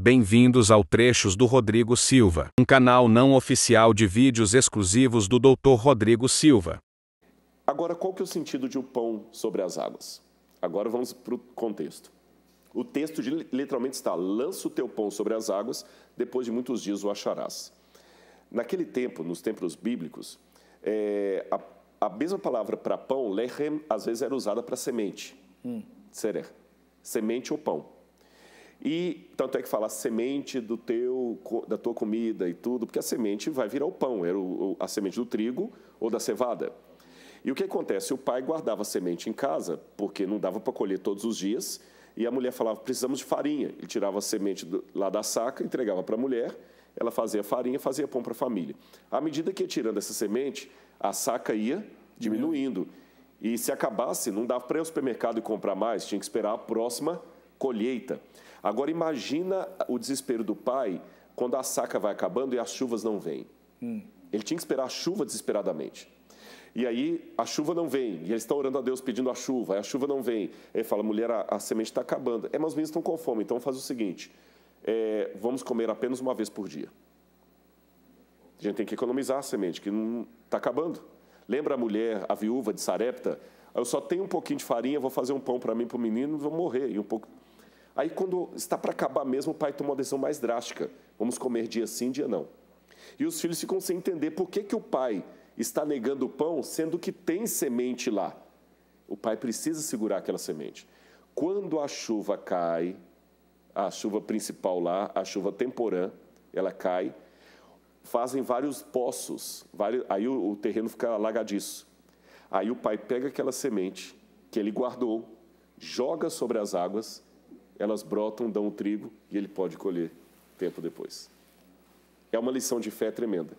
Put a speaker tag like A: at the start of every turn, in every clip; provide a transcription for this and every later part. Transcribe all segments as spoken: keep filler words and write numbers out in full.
A: Bem-vindos ao Trechos do Rodrigo Silva, um canal não oficial de vídeos exclusivos do doutor Rodrigo Silva.
B: Agora, qual que é o sentido de o pão sobre as águas? Agora vamos para o contexto. O texto de, literalmente está: lança o teu pão sobre as águas, depois de muitos dias o acharás. Naquele tempo, nos tempos bíblicos, é, a, a mesma palavra para pão, lechem, às vezes era usada para semente. Hum. Serer. Semente ou pão. E tanto é que fala a semente do teu, da tua comida e tudo, porque a semente vai virar o pão, era o, a semente do trigo ou da cevada. E o que acontece? O pai guardava a semente em casa, porque não dava para colher todos os dias, e a mulher falava: precisamos de farinha. Ele tirava a semente do, lá da saca, entregava para a mulher, ela fazia farinha, fazia pão para a família. À medida que ia tirando essa semente, a saca ia diminuindo. E se acabasse, não dava para ir ao supermercado e comprar mais, tinha que esperar a próxima colheita. Agora imagina o desespero do pai quando a saca vai acabando e as chuvas não vêm. Hum. Ele tinha que esperar a chuva desesperadamente. E aí a chuva não vem, e eles estão orando a Deus pedindo a chuva, aí a chuva não vem. Ele fala: mulher, a, a semente está acabando. É, mas os meninos estão com fome, então faz o seguinte, é, vamos comer apenas uma vez por dia. A gente tem que economizar a semente, que não está acabando. Lembra a mulher, a viúva de Sarepta? Eu só tenho um pouquinho de farinha, vou fazer um pão para mim e para o menino, vou morrer. E um pouco... Aí, quando está para acabar mesmo, o pai toma uma decisão mais drástica. Vamos comer dia sim, dia não. E os filhos ficam sem entender por que, que o pai está negando o pão, sendo que tem semente lá. O pai precisa segurar aquela semente. Quando a chuva cai, a chuva principal lá, a chuva temporã, ela cai, fazem vários poços, vários, aí o, o terreno fica alagadiço. Aí o pai pega aquela semente que ele guardou, joga sobre as águas, elas brotam, dão o trigo e ele pode colher tempo depois. É uma lição de fé tremenda.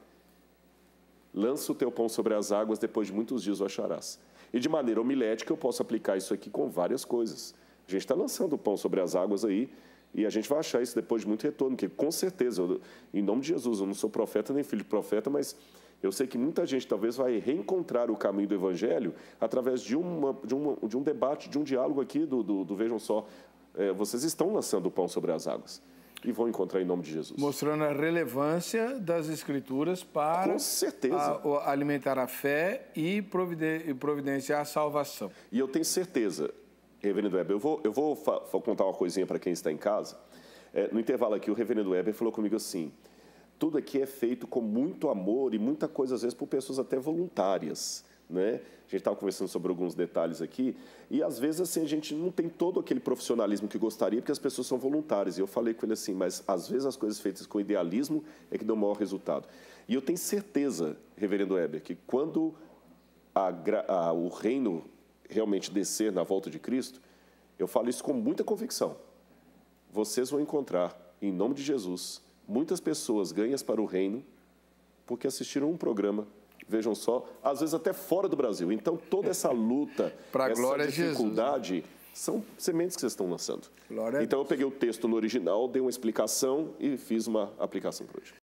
B: Lança o teu pão sobre as águas, depois de muitos dias o acharás. E de maneira homilética eu posso aplicar isso aqui com várias coisas. A gente está lançando o pão sobre as águas aí e a gente vai achar isso depois de muito retorno, que com certeza, eu, em nome de Jesus, eu não sou profeta nem filho de profeta, mas eu sei que muita gente talvez vai reencontrar o caminho do Evangelho através de, uma, de, uma, de um debate, de um diálogo aqui do, do, do Vejam Só. É, vocês estão lançando o pão sobre as águas e vão encontrar em nome de Jesus.
C: Mostrando a relevância das Escrituras para
B: Com certeza.
C: A, alimentar a fé e providenciar a salvação.
B: E eu tenho certeza, Reverendo Weber, eu vou, eu vou contar uma coisinha para quem está em casa. É, no intervalo aqui, o Reverendo Weber falou comigo assim: tudo aqui é feito com muito amor e muita coisa, às vezes, por pessoas até voluntárias. Né? A gente estava conversando sobre alguns detalhes aqui e, às vezes, assim, a gente não tem todo aquele profissionalismo que gostaria, porque as pessoas são voluntárias. E eu falei com ele assim: mas, às vezes, as coisas feitas com idealismo é que dão o maior resultado. E eu tenho certeza, Reverendo Weber, que quando a, a, o reino realmente descer na volta de Cristo, eu falo isso com muita convicção, vocês vão encontrar, em nome de Jesus, muitas pessoas ganhas para o reino porque assistiram um programa, Vejam Só, às vezes até fora do Brasil. Então, toda essa luta, essa dificuldade, Jesus, são sementes que vocês estão lançando. Glória então, eu peguei o texto no original, dei uma explicação e fiz uma aplicação para hoje.